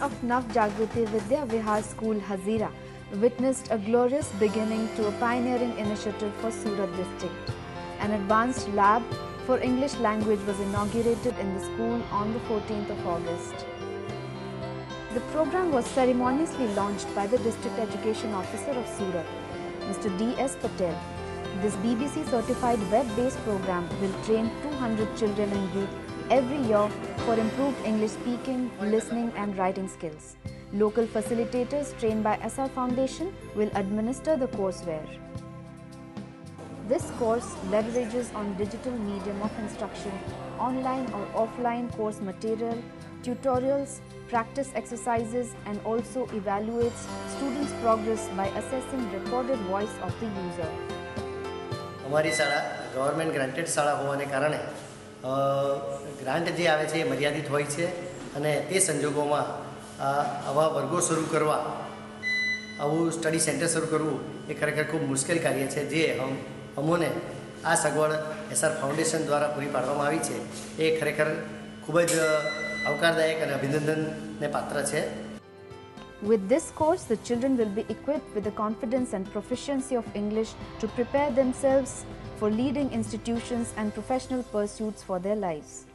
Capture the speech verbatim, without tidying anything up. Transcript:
of Navjagriti Vidya Vihar School Hazira witnessed a glorious beginning to a pioneering initiative for Surat district. An advanced lab for English language was inaugurated in the school on the fourteenth of August. The program was ceremoniously launched by the District Education Officer of Surat, Mister D S Patel. This B B C certified web-based program will train two hundred children and youth every year for improved English speaking, listening and writing skills. Local facilitators trained by S R Foundation will administer the courseware. This course leverages on digital medium of instruction, online or offline course material, tutorials, practice exercises and also evaluates students' progress by assessing recorded voice of the user. અમારી શાળા government granted શાળા હોવાને કારણે grant જે આવે છે એ મર્યાદિત હોય છે અને તે સંજોગોમાં આવા વર્ગો શરૂ કરવા આવું સ્ટડી સેન્ટર શરૂ કરવું એ ખરેખર ખૂબ મુશ્કેલ કાર્ય છે જે હમ અમોને આ સગવડ એસઆર ફાઉન્ડેશન દ્વારા પૂરી પાડવામાં આવી છે એ ખરેખર ખૂબ જ આવકારદાયક અને અભિનંદનને પાત્ર છે. With this course, the children will be equipped with the confidence and proficiency of English to prepare themselves for leading institutions and professional pursuits for their lives.